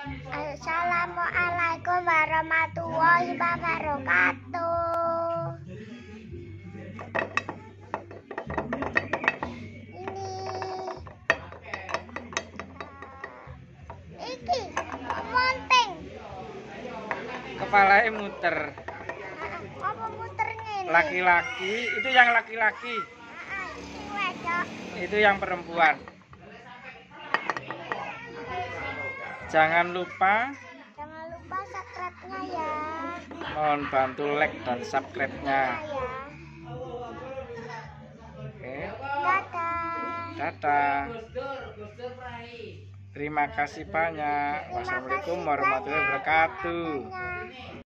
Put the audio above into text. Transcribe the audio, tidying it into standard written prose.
Assalamualaikum warahmatullahi wabarakatuh. Iki monting. Kepalanya muter. Apa muter ngene? Laki-laki, itu yang laki-laki. Iki wedok. Itu yang perempuan. Jangan lupa subscribe-nya ya. mohon bantu like dan subscribe-nya. Oke. Dadah. Dadah. Terima kasih banyak. Wassalamualaikum warahmatullahi wabarakatuh.